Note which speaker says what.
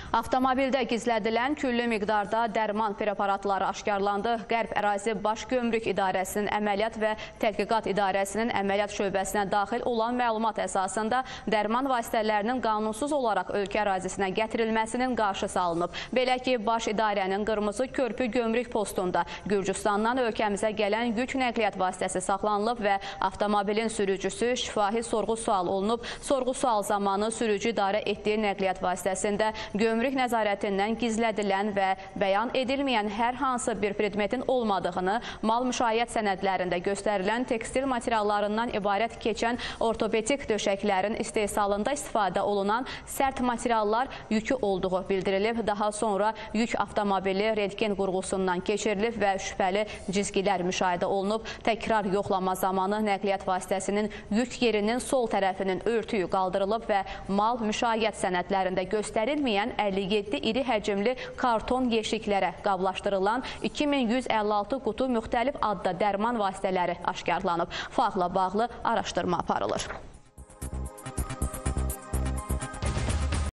Speaker 1: Avtomobildə gizlədilən küllü miqdarda dərman preparatları aşkarlandı. Qərb Ərazi Baş Gömrük İdarəsinin Əməliyyat və Tədqiqat İdarəsinin əməliyyat şöbəsinə daxil olan məlumat əsasında dərman vasitələrinin qanunsuz olaraq ölkə ərazisinə gətirilməsinin qarşısı alınıb. Belə ki, Baş İdarənin Qırmızı Körpü Gömrük postunda Gürcüstandan ölkəmizə gələn yük nəqliyyat vasitəsi saxlanılıb və avtomobilin sürücüsü şifahi sorğu-sual olunub. Sorğu-sual zamanı sürücü idarə etdiyi nəqliyyat vasitəsində gömrük nəzarətindən gizlədilən və bəyan edilməyən hər hansı bir predmetin olmadığını, mal müşayiət sənədlərində göstərilən tekstil materiallarından ibarət keçən ortopedik döşəklərin istehsalında istifadə olunan sərt materiallar yükü olduğu bildirilib. Daha sonra yük avtomobili rentgen qurğusundan keçirilib və şübhəli cizgilər müşahidə olunub. Təkrar yoxlama zamanı nəqliyyat vasitəsinin yük yerinin sol tərəfinin örtüyü qaldırılıb və mal müşayiət sənədlərində göstərilməyən 57 iri həcmli karton yeşiklərə qablaşdırılan 2156 qutu müxtəlif adda dərman vasitələri aşkarlanıb. Faktla bağlı araşdırma aparılır.